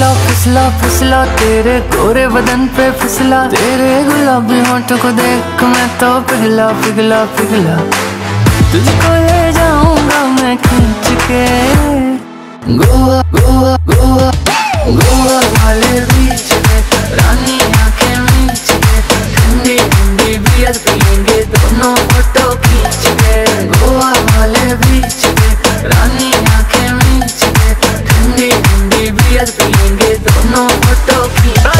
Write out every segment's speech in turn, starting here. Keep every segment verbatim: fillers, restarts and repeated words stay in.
फिसला फिसला फिसला तेरे गोरे बदन पे फिसला, तेरे गुलाबी होंठों को देख मैं तो पिघला पिघला पिघला। तुझको ले जाऊंगा मैं खींच के गोवा गोवा गोवा गोवा वाले बीच पे, रानी आंखें मीच के, ठंडी ठंडी बियर पियेंगे दोनों फोटो खींच के। गोवा वाले बीच पे, रानी आंखें मीच के, ठंडी ठंडी बियर पियेंगे दोनों फोटो खींच के।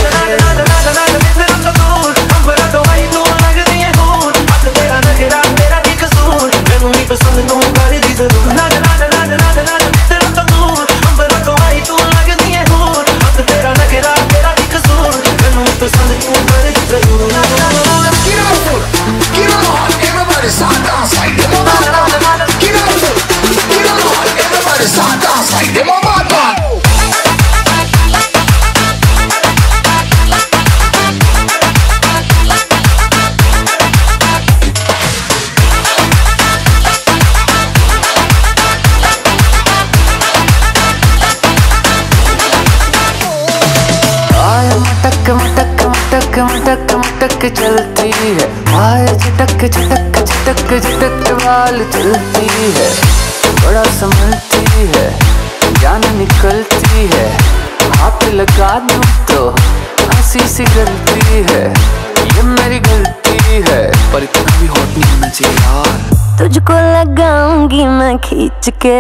मटक मटक मटक चलती है, आए झटक झटक झटक झटक बाल चलती है, बड़ा संभलती है, जान निकलती है, हाथ लगा दूं तो हंसी सी गलती है, ये मेरी गलती है, पर इतना भी हॉट नहीं होना चाहिए यार। तुझको लगाऊंगी मैं खींच के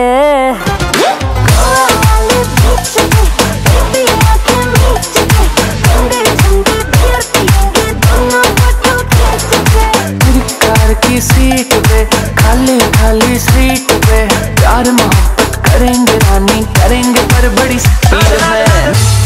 की सीट पे, खाली खाली सीट पे, प्यार मोहब्बत करेंगे रानी करेंगे पर बड़ी स्पीड में।